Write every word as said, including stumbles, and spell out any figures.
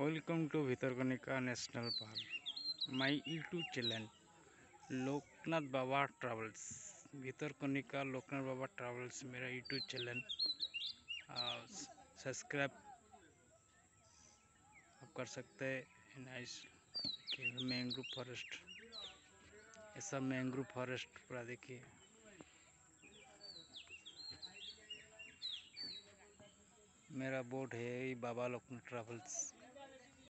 Welcome to Bhitarkanika national park my YouTube channel Loknath Baba travels. Bhitarkanika Loknath Baba travels मेरा YouTube channel subscribe आप कर सकते हैं। नाइस मैंग्रोव फॉरेस्ट, ऐसा मैंग्रोव फॉरेस्ट पूरा देखिए। मेरा बोर्ड है बाबा लोकनाथ ट्रैवल्स।